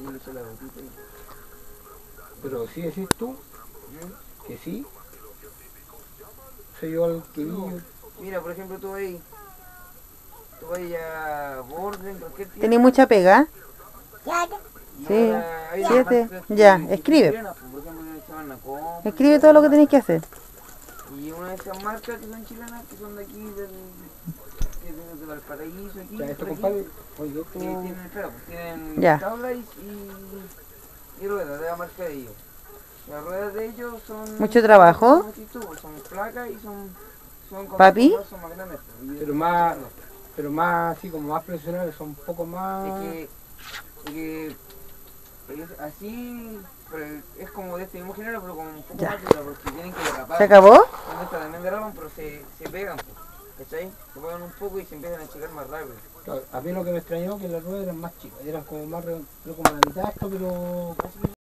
le eché la gotita ahí. Pero sí decís tú ¿Mm? que sí. Soy yo el que Sí, vi. po. Mira, por ejemplo, tú vas a Borden, cualquier tienda. ¿Tenés mucha pega? Y Sí, ahora hay unas 7. marcas Ya, que escribe. son chilenas, pues, por ejemplo, que se llaman Nacon. Escribe todo lo que tenés que hacer. Y una de esas marcas que son chilenas, que son de aquí, de Valparaíso, aquí, Ya, esto, por aquí, compadre. Oye, que tienen, espera, pues tienen Ya. tablas y ruedas de la marca de ellos. Las ruedas de ellos son... ¿Mucho trabajo? Como decís tú, son placas y son con ¿Papi? son más grandes. Pues, y pero son más, chilenos. pero más así como más profesionales, son un poco más. Es así, pero es como de este mismo género, pero con un poco Ya. más dura, porque tienen que derrapar. ¿Se acabó? Son estas también derrapan, pero se pegan, pues, ¿cachai? Se pegan un poco y se empiezan a achicar más rápido. Claro, a mí lo que me extrañó que las ruedas eran más chicas, eran como más pero como la mitad de esto, pero